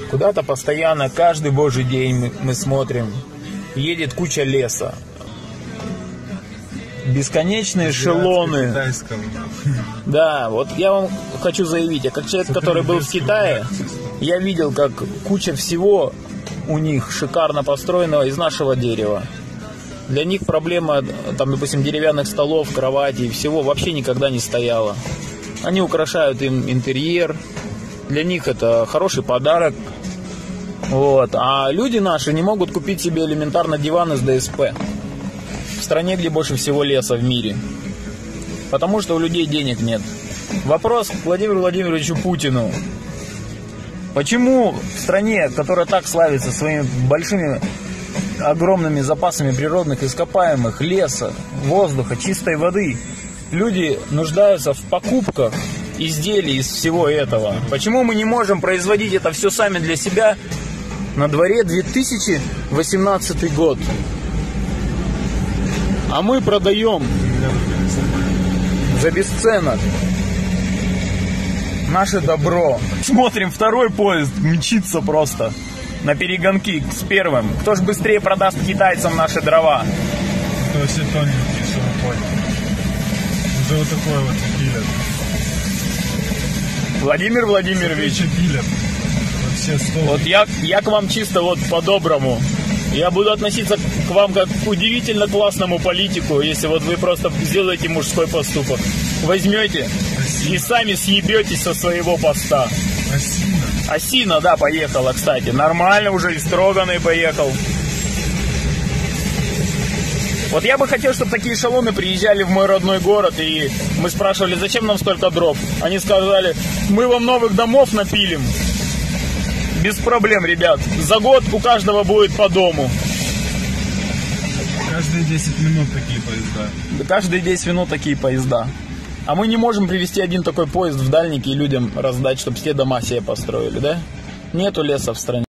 Куда-то постоянно, каждый божий день мы смотрим, едет куча леса. Бесконечные эшелоны. Да, вот я вам хочу заявить, как человек, который был в Китае, я видел, как куча всего у них шикарно построенного из нашего дерева. Для них проблема, там, допустим, деревянных столов, кроватей, всего вообще никогда не стояла. Они украшают им интерьер, для них это хороший подарок. Вот. А люди наши не могут купить себе элементарно диван из ДСП. В стране, где больше всего леса в мире. Потому что у людей денег нет. Вопрос к Владимиру Владимировичу Путину. Почему в стране, которая так славится своими большими, огромными запасами природных ископаемых, леса, воздуха, чистой воды, люди нуждаются в покупках изделий из всего этого? Почему мы не можем производить это все сами для себя? На дворе 2018 год. А мы продаем за бесценок наше добро. Смотрим, второй поезд мчится просто на перегонки с первым. Кто ж быстрее продаст китайцам наши дрова? Это все тоненькие, что вы поняли. Уже вот такой вот пилят. Владимир Владимирович. Пилят. Вот я к вам чисто вот по-доброму. Я буду относиться к вам как к удивительно классному политику, если вот вы просто сделаете мужской поступок. Возьмете и сами съебетесь со своего поста. Осина. Осина, да, поехала, кстати. Нормально уже, и Строганный поехал. Вот я бы хотел, чтобы такие эшелоны приезжали в мой родной город, и мы спрашивали, зачем нам столько дров? Они сказали, мы вам новых домов напилим. Без проблем, ребят. За год у каждого будет по дому. Каждые 10 минут такие поезда. Каждые 10 минут такие поезда. А мы не можем привезти один такой поезд в Дальники и людям раздать, чтобы все дома себе построили, да? Нету леса в стране.